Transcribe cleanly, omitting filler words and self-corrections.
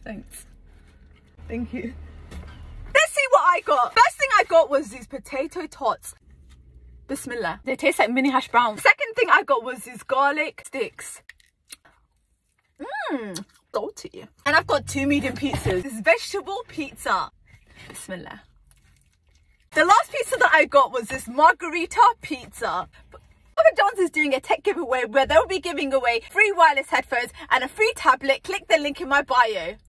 Thanks. Thank you. Let's see what I got. First thing I got was these potato tots. Bismillah. They taste like mini hash browns. Second thing I got was these garlic sticks. Salty. And I've got 2 medium pizzas. This vegetable pizza. Bismillah. The last pizza that I got was this margarita pizza. Papa John's is doing a tech giveaway where they'll be giving away free wireless headphones and a free tablet. Click the link in my bio.